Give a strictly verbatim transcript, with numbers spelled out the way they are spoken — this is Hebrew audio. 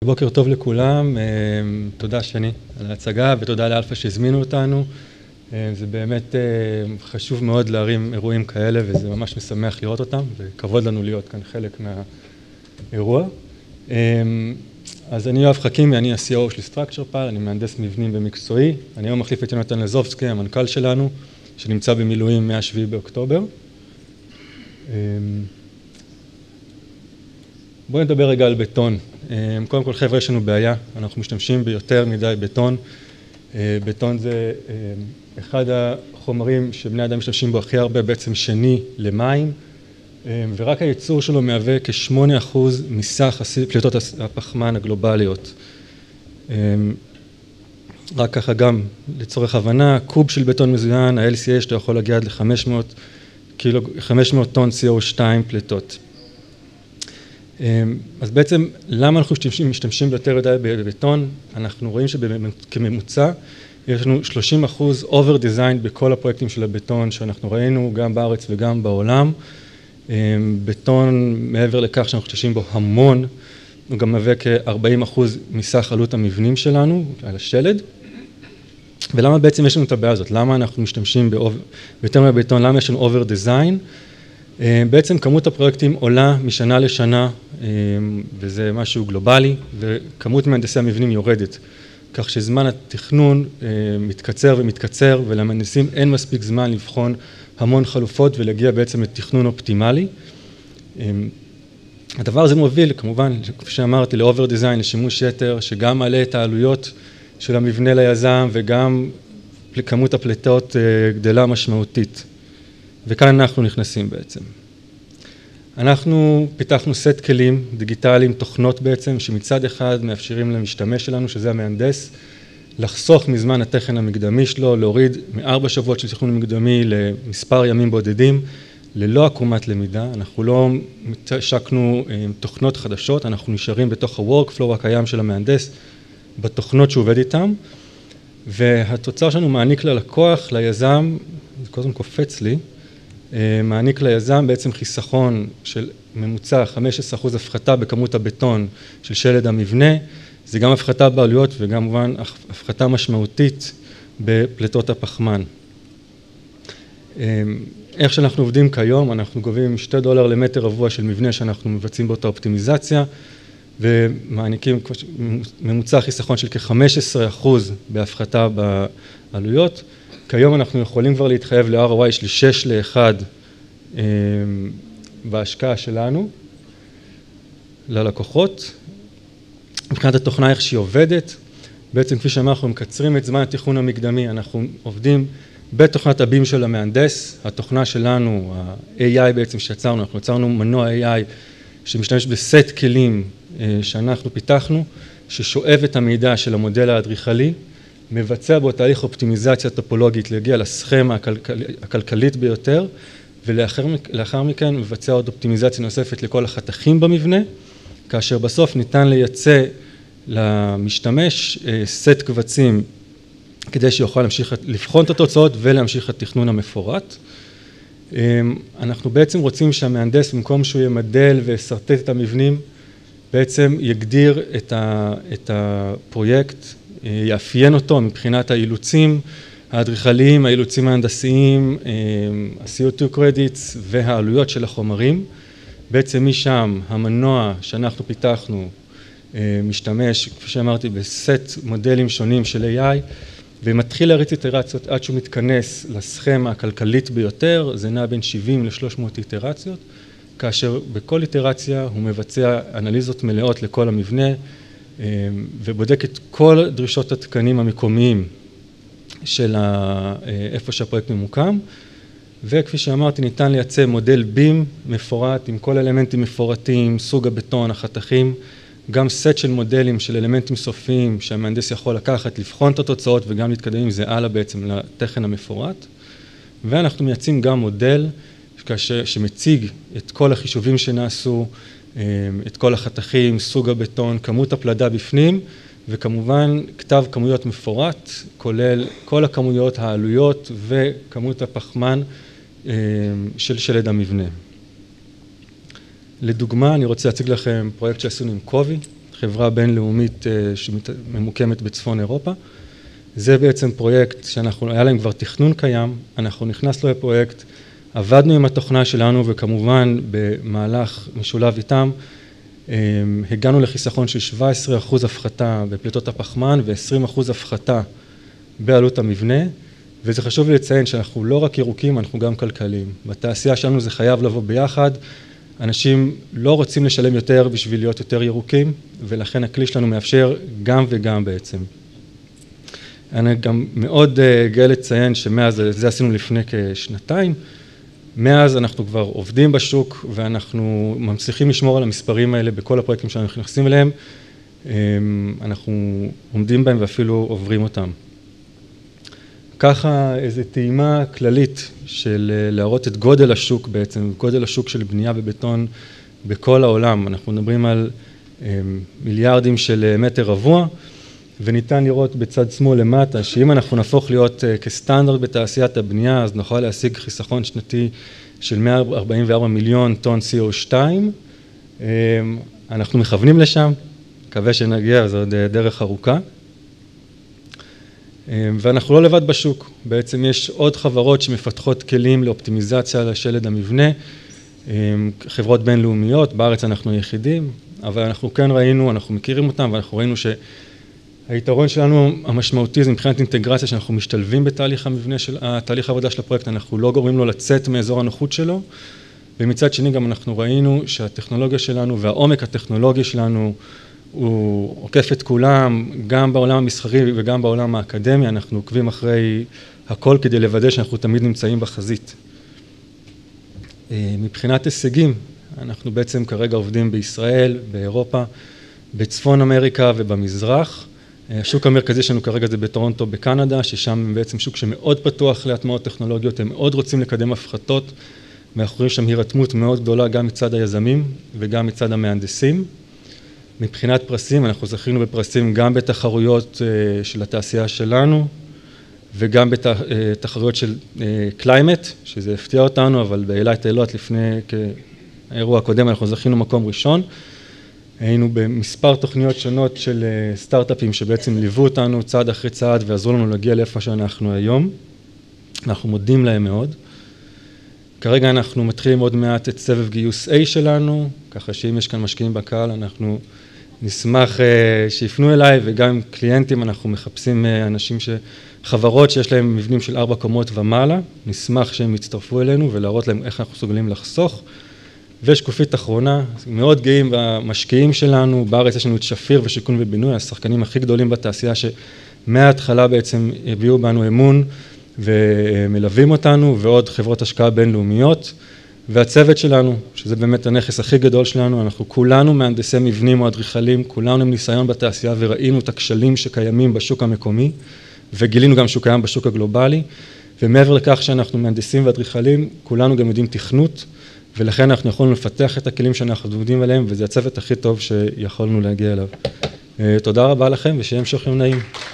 בוקר טוב לכולם, תודה שני על ההצגה ותודה לאלפא שהזמינו אותנו. זה באמת חשוב מאוד להרים אירועים כאלה וזה ממש משמח לראות אותם וכבוד לנו להיות כאן חלק מהאירוע. אז אני יואב חכימי, אני ה-סי או או של StructurePal, אני מהנדס מבנים במקצועי. אני היום מחליף את יונתן לזובסקי, המנכ"ל שלנו, שנמצא במילואים מהשביעי באוקטובר. בואו נדבר רגע על בטון. קודם כל חבר'ה, יש לנו בעיה, אנחנו משתמשים ביותר מדי בטון. בטון זה אחד החומרים שבני אדם משתמשים בו הכי הרבה, בעצם שני למים, ורק הייצור שלו מהווה כ-שמונה אחוז מסך פליטות הפחמן הגלובליות. רק ככה גם לצורך הבנה, קוב של בטון מזוין, ה-אל סי איי שאתה יכול להגיע עד ל-חמש מאות טון סי או שתיים פליטות. אז בעצם למה אנחנו משתמשים, משתמשים ביותר מדי בבטון? אנחנו רואים שכממוצע יש לנו שלושים אחוז over design בכל הפרויקטים של הבטון שאנחנו ראינו גם בארץ וגם בעולם. בטון מעבר לכך שאנחנו משתמשים בו המון, הוא גם מהווה כ-ארבעים אחוז מסך עלות המבנים שלנו על השלד. ולמה בעצם יש לנו את הבעיה הזאת? למה אנחנו משתמשים ביותר מהבטון? למה יש לנו over design? בעצם כמות הפרויקטים עולה משנה לשנה, וזה משהו גלובלי, וכמות מהנדסי המבנים יורדת. כך שזמן התכנון מתקצר ומתקצר, ולמהנדסים אין מספיק זמן לבחון המון חלופות ולהגיע בעצם לתכנון אופטימלי. הדבר הזה מוביל, כמובן, כפי שאמרתי, ל-over design, לשימוש יתר, שגם מעלה את העלויות של המבנה ליזם, וגם כמות הפליטות גדלה משמעותית. וכאן אנחנו נכנסים בעצם. אנחנו פיתחנו סט כלים דיגיטליים, תוכנות בעצם, שמצד אחד מאפשרים למשתמש שלנו, שזה המהנדס, לחסוך מזמן התכן המקדמי שלו, להוריד מארבע שבועות של תכנון מקדמי למספר ימים בודדים, ללא עקומת למידה. אנחנו לא השקנו תוכנות חדשות, אנחנו נשארים בתוך ה-workflow הקיים של המהנדס, בתוכנות שהוא עובד איתם, והתוצר שלנו מעניק ללקוח, ליזם, זה כל הזמן קופץ לי, מעניק ליזם בעצם חיסכון של ממוצע חמישה עשר אחוז הפחתה בכמות הבטון של שלד המבנה, זה גם הפחתה בעלויות וגם כמובן הפחתה משמעותית בפליטות הפחמן. איך שאנחנו עובדים כיום, אנחנו גובים שני דולר למטר רבוע של מבנה שאנחנו מבצעים באותה אופטימיזציה, ומעניקים ממוצע חיסכון של כ-חמישה עשר אחוז בהפחתה בעלויות. כיום אנחנו יכולים כבר להתחייב ל-אר או איי של שש לאחד בהשקעה שלנו ללקוחות. מבחינת התוכנה איך שהיא עובדת, בעצם כפי שאמרנו, אנחנו מקצרים את זמן התכנון המקדמי, אנחנו עובדים בתוכנת הבים של המהנדס, התוכנה שלנו, ה-איי איי בעצם שיצרנו, אנחנו יצרנו מנוע איי איי שמשתמש בסט כלים שאנחנו פיתחנו, ששואב את המידע של המודל האדריכלי, מבצע בו תהליך אופטימיזציה טופולוגית להגיע לסכמה הכלכלית ביותר, ולאחר מכן מבצע עוד אופטימיזציה נוספת לכל החתכים במבנה, כאשר בסוף ניתן לייצא למשתמש סט קבצים כדי שיוכל להמשיך לבחון את התוצאות ולהמשיך את התכנון המפורט. אנחנו בעצם רוצים שהמהנדס במקום שהוא ימדל ויסרטט את המבנים, בעצם יגדיר את הפרויקט, יאפיין אותו מבחינת האילוצים האדריכליים, האילוצים ההנדסיים, ה-סי או טו credits והעלויות של החומרים. בעצם משם המנוע שאנחנו פיתחנו משתמש, כפי שאמרתי, בסט מודלים שונים של איי איי, ומתחיל להריץ איטרציות עד שהוא מתכנס לסכמה הכלכלית ביותר, זה נע בין שבעים ל-שלוש מאות איטרציות, כאשר בכל איטרציה הוא מבצע אנליזות מלאות לכל המבנה, ובודק את כל דרישות התקנים המקומיים של איפה שהפרויקט ממוקם, וכפי שאמרתי ניתן לייצא מודל בים מפורט עם כל אלמנטים מפורטים, סוג הבטון, החתכים, גם סט של מודלים של אלמנטים סופיים שהמהנדס יכול לקחת, לבחון את התוצאות וגם להתקדם עם זה הלאה בעצם לתכן המפורט, ואנחנו מייצאים גם מודל שמציג את כל החישובים שנעשו, את כל החתכים, סוג הבטון, כמות הפלדה בפנים, וכמובן כתב כמויות מפורט, כולל כל הכמויות, העלויות וכמות הפחמן של שלד המבנה. לדוגמה, אני רוצה להציג לכם פרויקט שעשינו עם קובי, חברה בינלאומית שממוקמת בצפון אירופה. זה בעצם פרויקט שאנחנו, היה להם כבר תכנון קיים, אנחנו נכנסנו לפרויקט, עבדנו עם התוכנה שלנו וכמובן במהלך משולב איתם, הגענו לחיסכון של שבעה עשר אחוז הפחתה בפליטות הפחמן ו-עשרים אחוז הפחתה בעלות המבנה, וזה חשוב לי לציין שאנחנו לא רק ירוקים, אנחנו גם כלכליים. בתעשייה שלנו זה חייב לבוא ביחד, אנשים לא רוצים לשלם יותר בשביל להיות יותר ירוקים, ולכן הכלי שלנו מאפשר גם וגם בעצם. אני גם מאוד גאה לציין שמאז, זה עשינו לפני כשנתיים, מאז אנחנו כבר עובדים בשוק ואנחנו מצליחים לשמור על המספרים האלה בכל הפרויקטים שאנחנו נכנסים אליהם, אנחנו עומדים בהם ואפילו עוברים אותם. ככה איזו טעימה כללית של להראות את גודל השוק בעצם, גודל השוק של בנייה בבטון בכל העולם. אנחנו מדברים על מיליארדים של מטר רבוע, וניתן לראות בצד שמאל למטה, שאם אנחנו נהפוך להיות כסטנדרט בתעשיית הבנייה, אז נוכל להשיג חיסכון שנתי של מאה ארבעים וארבעה מיליון טון סי או שתיים. אנחנו מכוונים לשם, מקווה שנגיע, זו עוד דרך ארוכה. ואנחנו לא לבד בשוק, בעצם יש עוד חברות שמפתחות כלים לאופטימיזציה לשלד המבנה, חברות בינלאומיות, בארץ אנחנו היחידים, אבל אנחנו כן ראינו, אנחנו מכירים אותם, ואנחנו ראינו שהיתרון שלנו המשמעותי זה מבחינת אינטגרציה, שאנחנו משתלבים בתהליך המבנה של, תהליך העבודה של הפרויקט, אנחנו לא גורמים לו לצאת מאזור הנוחות שלו, ומצד שני גם אנחנו ראינו שהטכנולוגיה שלנו והעומק הטכנולוגי שלנו הוא עוקף את כולם, גם בעולם המסחרי וגם בעולם האקדמי, אנחנו עוקבים אחרי הכל כדי לוודא שאנחנו תמיד נמצאים בחזית. מבחינת הישגים, אנחנו בעצם כרגע עובדים בישראל, באירופה, בצפון אמריקה ובמזרח. השוק המרכזי שלנו כרגע זה בטורונטו בקנדה, ששם בעצם שוק שמאוד פתוח להטמעות טכנולוגיות, הם מאוד רוצים לקדם הפחתות, ואנחנו רואים שם הירתמות מאוד גדולה גם מצד היזמים וגם מצד המהנדסים. מבחינת פרסים, אנחנו זכינו בפרסים גם בתחרויות של התעשייה שלנו, וגם בתחרויות של קליימט, שזה הפתיע אותנו, אבל באילת אילות לפני האירוע הקודם אנחנו זכינו מקום ראשון. היינו במספר תוכניות שונות של סטארט-אפים שבעצם ליוו אותנו צעד אחרי צעד ועזרו לנו להגיע לאיפה שאנחנו היום. אנחנו מודים להם מאוד. כרגע אנחנו מתחילים עוד מעט את סבב גיוס A שלנו, ככה שאם יש כאן משקיעים בקהל, אנחנו נשמח שיפנו אליי, וגם קליינטים אנחנו מחפשים אנשים, ש... חברות שיש להם מבנים של ארבע קומות ומעלה, נשמח שהם יצטרפו אלינו ולהראות להם איך אנחנו סוגלים לחסוך. ושקופית אחרונה, מאוד גאים במשקיעים שלנו, בארץ יש לנו את שפיר ושיכון ובינוי, השחקנים הכי גדולים בתעשייה שמההתחלה בעצם הביאו בנו אמון ומלווים אותנו, ועוד חברות השקעה בינלאומיות, והצוות שלנו, שזה באמת הנכס הכי גדול שלנו, אנחנו כולנו מהנדסי מבנים או אדריכלים, כולנו עם ניסיון בתעשייה וראינו את הכשלים שקיימים בשוק המקומי, וגילינו גם שהוא קיים בשוק הגלובלי, ומעבר לכך שאנחנו מהנדסים ואדריכלים, כולנו גם יודעים תכנות, ולכן אנחנו יכולנו לפתח את הכלים שאנחנו עובדים עליהם, וזה הצוות הכי טוב שיכולנו להגיע אליו. תודה רבה לכם, ושיהיה המשך יום נעים.